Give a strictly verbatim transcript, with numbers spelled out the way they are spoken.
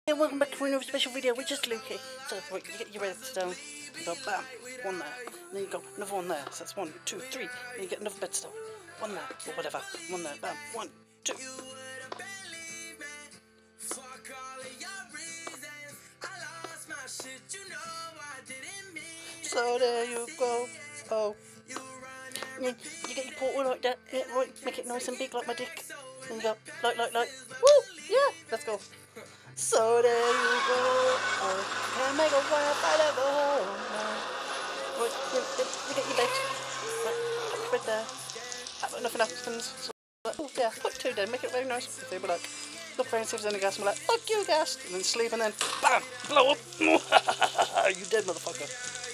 Hey, welcome back to another special video. We're just Lukey. So, right, you get your redstone. You go bam, one there. And then you go another one there. So that's one, two, three. Then you get another redstone. One there, or whatever. One there, bam, one, two. So there you go. Oh. You, you get your portal like that. Yeah, right. Make it nice and big like my dick. Then you go like, like, like. Woo! Yeah. Let's go. So there you go. Oh, can make a wild out of the hole. Right, you, you, you get your bed. Right, put your bed there. Uh, nothing happens. So, oh, yeah, put two there. Make it very nice. If they were like, look around, see if there's any gas. And we're like, fuck you, gas. And then sleep and then, bam, blow up. You dead, motherfucker.